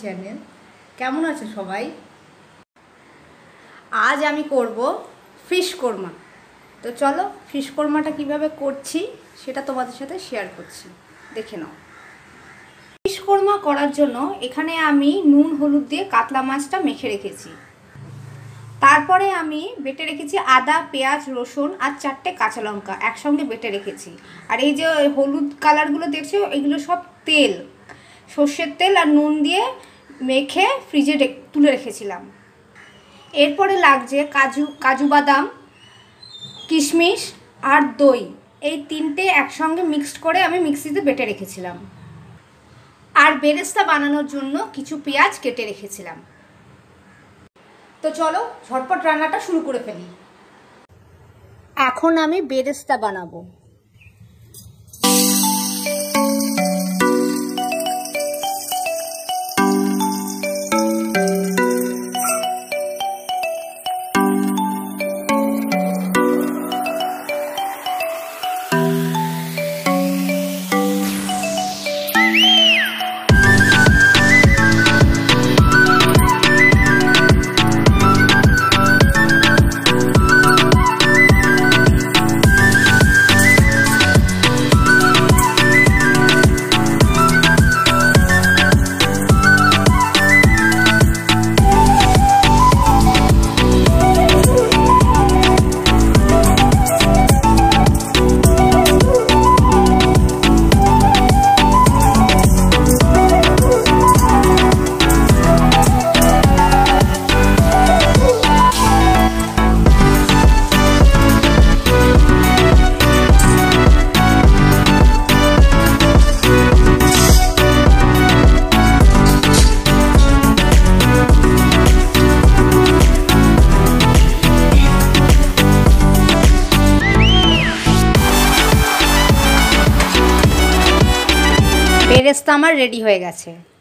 Channel. কেমন আছো সবাই? আজ আমি করব ফিশ কোরমা। তো চলো ফিশ কোরমাটা কিভাবে করছি সেটা তোমাদের সাথে শেয়ার করছি, দেখে নাও। ফিশ কোরমা করার জন্য এখানে আমি নুন হলুদ দিয়ে কাতলা মাছটা মেখে রেখেছি। তারপরে আমি বেটে রেখেছি আদা, পেঁয়াজ, রসুন আর 4টে কাঁচা লঙ্কা একসঙ্গে বেটে রেখেছি। আর এই যে হলুদ কালারগুলো দেখছো, এগুলো সব তেল, সর্ষের তেল আর নুন দিয়ে মেখে ফ্রিজে তুলে রেখেছিলাম। এরপরে লাগছে কাজু বাদাম, কিশমিশ আর দই। এই 3টে একসঙ্গে মিক্সড করে আমি মিক্সিতে বেটে রেখেছিলাম। আর বেরেস্তা বানানোর জন্য কিছু পেঁয়াজ কেটে রেখেছিলাম। তো চলো ঝটপট রান্নাটা শুরু করে ফেলি। এখন আমি বেরেস্তা বানাবো। বেরেস্তা আমার রেডি হয়ে গেছে।